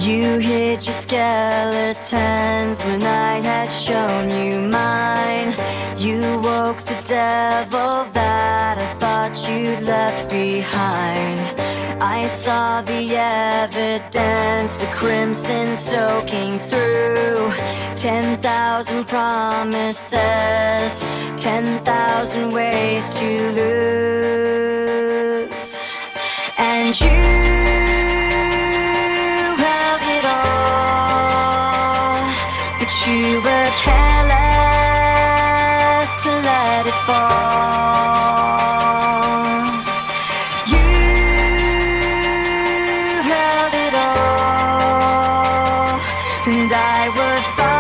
You hid your skeletons when I had shown you mine. You woke the devil that I thought you'd left behind. I saw the evidence, the crimson soaking through. 10,000 promises, 10,000 ways to lose. And you held it all, but you were careless to let it fall. You held it all, and I was by